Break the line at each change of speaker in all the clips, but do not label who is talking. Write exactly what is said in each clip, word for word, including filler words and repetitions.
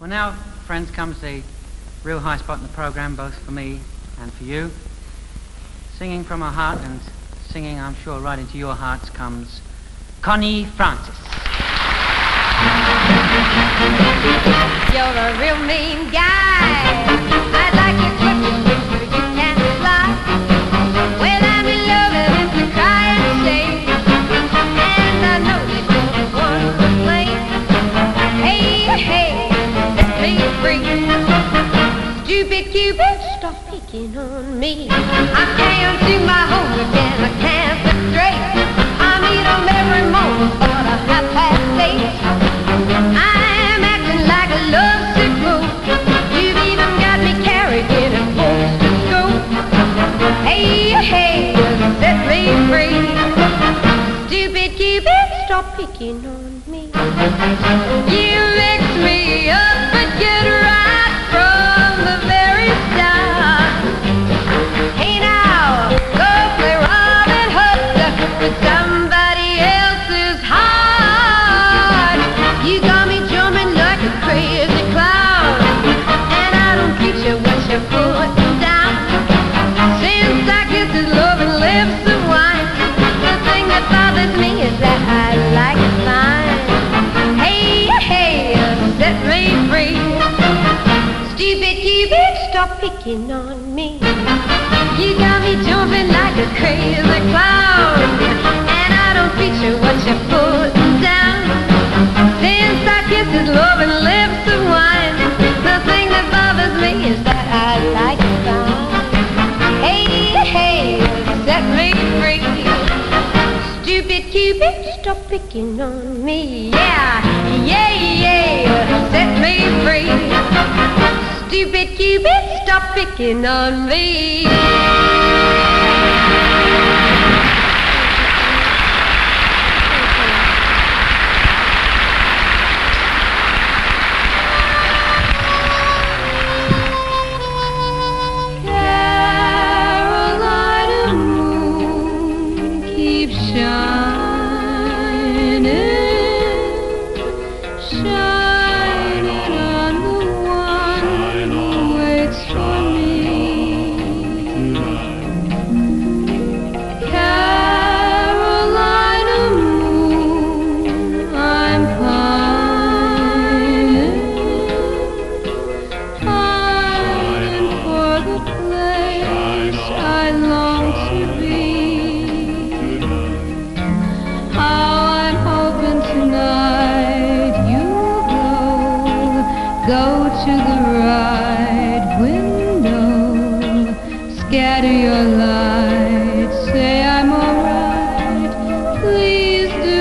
Well, now, friends, comes the real high spot in the program, both for me and for you. Singing from her heart and singing, I'm sure, right into your hearts comes Connie Francis.
You're a real mean guy. I'd like to clip your wings so you can't fly. Well, I'm in love and it's a crying shame, and I know that you're the one to blame. Hey, hey, set me free. Stupid Cupid, stop picking on me. I can't do my homework and I can't sit straight. I meet 'em every morning about a half past eight. I'm acting like a lovesick fool. You've even got me carried in a post to school. Hey, hey, set me free. Stupid Cupid, stop picking on me. You mix me up but get right from the very start. Hey now, go play Robin Hood with somebody else's heart. You got me jumping like a crazy clown, and I don't teach you what you're putting down. Since I kiss his loving lips and wine, the thing that bothers me is that I like it fine. Hey, hey, set me free. Stupid Cupid, stop picking on me. You got me jumping like a crazy clown, and I don't feature what you're putting down. Since I kiss his loving lips and wine, the thing that bothers me is that I like it fine. Hey, hey, set me free. Stupid Cupid, stop picking on me. Yeah, yeah, yeah, set me free. Stupid Cupid, stop picking on me. Carolina moon keeps shining, shining on the one who waits for me. Carolina moon, I'm pining, pining for the place I long to be. How I'm hoping tonight you'll go, go to the right window, scatter your light, say I'm alright, please do.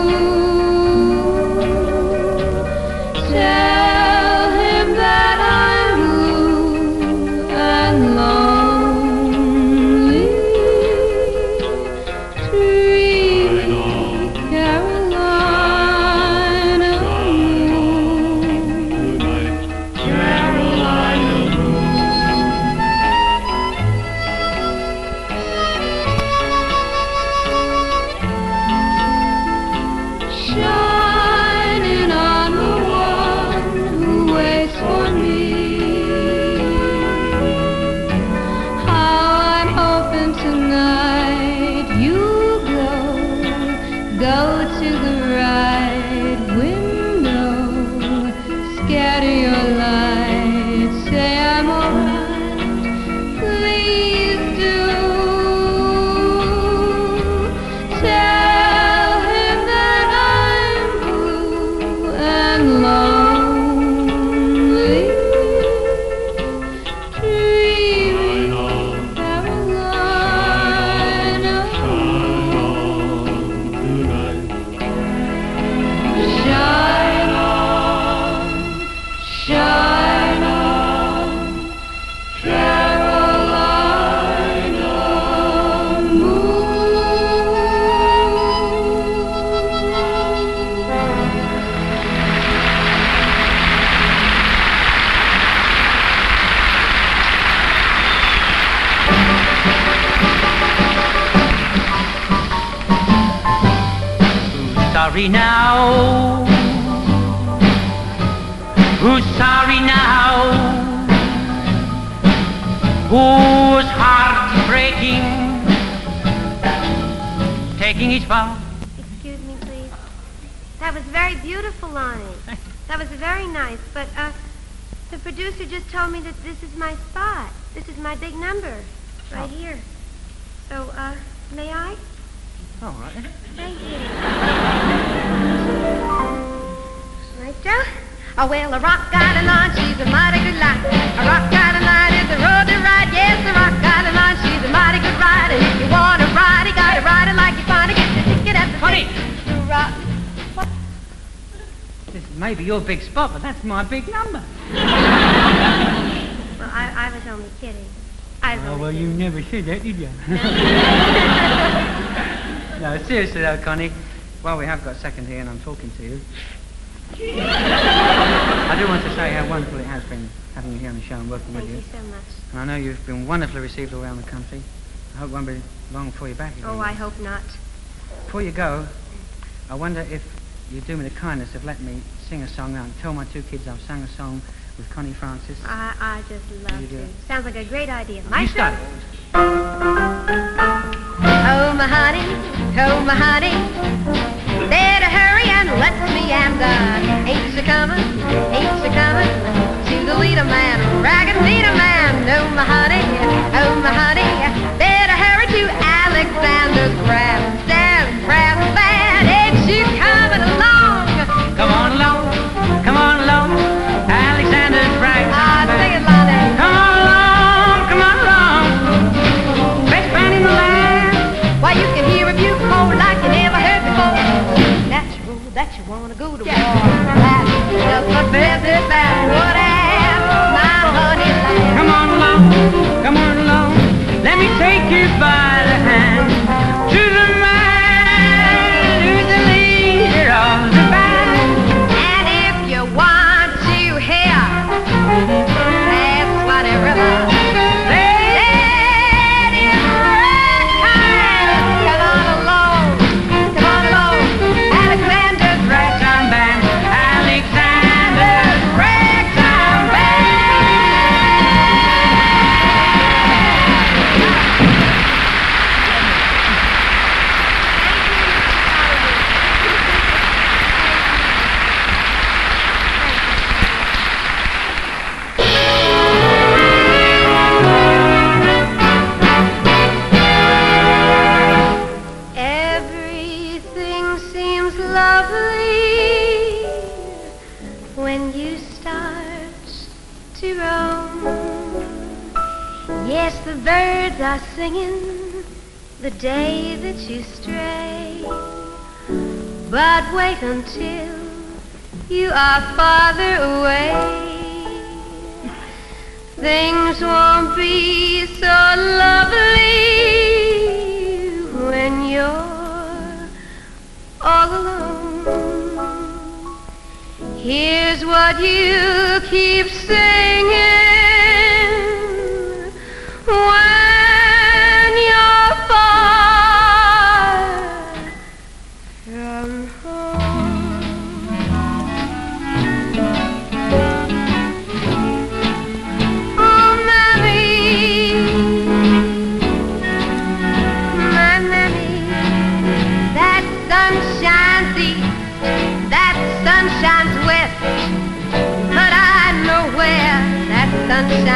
Tell him that I'm blue and lonely, dreaming Carolina moon, Carolina moon. Shining on the one who waits for me. How I'm hoping tonight you'll go, go to the right window, scatter your light, say I'm alright, please do. Tell him that I'm blue and lonely, dreaming Carolina shine on, shine on, Carolina moon.
Who's sorry now? Who's sorry now, whose heart is breaking, taking each bow.
Excuse me, please. That was very beautiful, Lonnie. That was very nice, but, uh, the producer just told me that this is my spot. This is my big number, right
Oh.
here. So, uh, may I?
All right.
Thank you. Right, Joe? Oh, well, a rock island line, she's a mighty good line. A rock island line is the road to ride. Yes, a rock island line, she's a mighty good ride. And if you want to ride, you gotta ride it like you find it. Get the ticket at the
Connie!
station to rock. What?
This may be your big spot, but that's my big number.
Well, I, I was only kidding. I was
Oh,
only
well, you
kidding.
never said that, did you? No, seriously though, Connie, while we have got a second here and I'm talking to you, I do want to say how wonderful it has been having you here on the show and working
Thank
with
you
you.
so much.
And I know you've been wonderfully received all around the country. I hope it won't be long before you're back again.
Oh, I hope not.
Before you go, I wonder if you'd do me the kindness of letting me sing a song now and tell my two kids I've sung a song with Connie Francis.
I, I just love
You do
to.
it.
Sounds like a great idea.
You
Maestro?
start it.
Oh, my honey, oh, my honey, better hurry and let me meander. Ain't you coming, ain't you coming to the leader man, ragged leader man? Oh, my honey, oh, my honey, better hurry to Alexander's grandstand, brass band. Ain't you coming along?
Come on along, come on along, Alexander's Ragtime
Ah,
Band.
sing it, Lonnie.
Come on along, come on along, best band in the land.
Why, you can hear a bugle call like you never heard before. Natural that you want to go to war. That's just what business that would have, my honey lamb.
Come on along, come on along, let me take you by the hand to the man who's the leader of the band.
And if you want to hear, that's what it really that is ragtime. Come on along, come on along, Alexander's
Ragtime Band, Alexander's Ragtime Band.
Everything seems lovely when you start to roam. Yes, the birds are singing the day that you stray. But wait until you are farther away. Things won't be so lovely when you're all alone. Here's what you keep singing when you're far from home. Oh, Mammy, my Mammy, that sun shines east, that sun shines west, but I know where that sun shines